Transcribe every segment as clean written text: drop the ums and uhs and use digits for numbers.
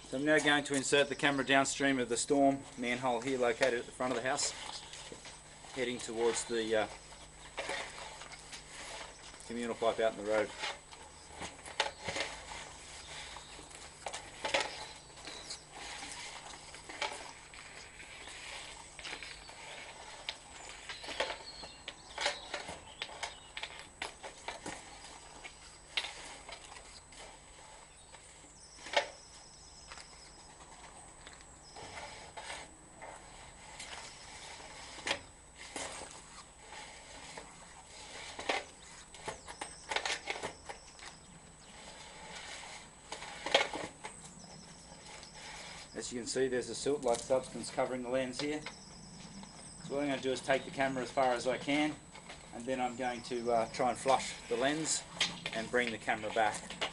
So I'm now going to insert the camera downstream of the storm manhole here located at the front of the house, heading towards the communal pipe out in the road. As you can see, there's a silt-like substance covering the lens here. So what I'm going to do is take the camera as far as I can, and then I'm going to try and flush the lens and bring the camera back.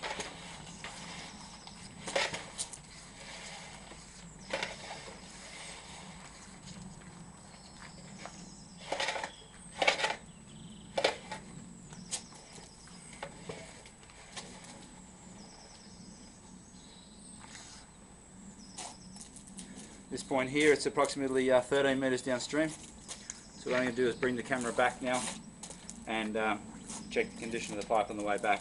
This point here, it's approximately 13 metres downstream. So what I'm going to do is bring the camera back now and check the condition of the pipe on the way back.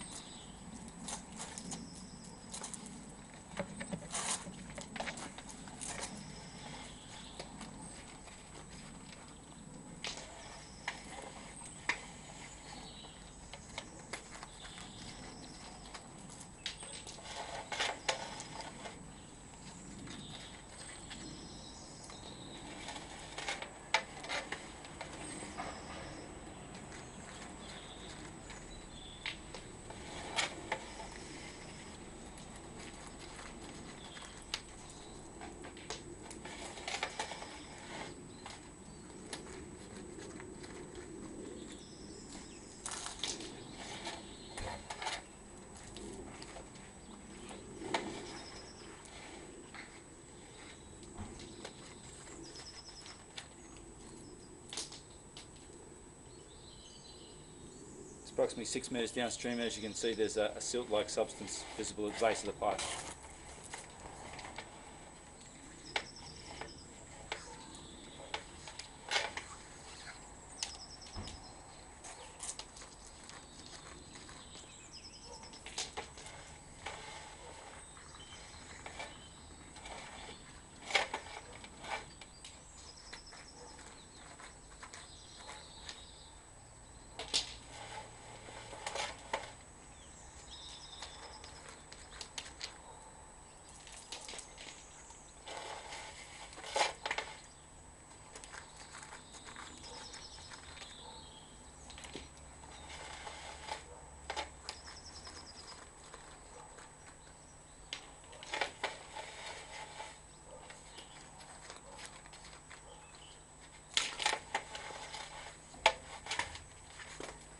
Approximately 6 metres downstream, as you can see, there's a silt-like substance visible at the base of the pipe.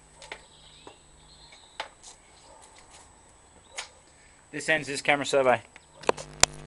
This ends this camera survey.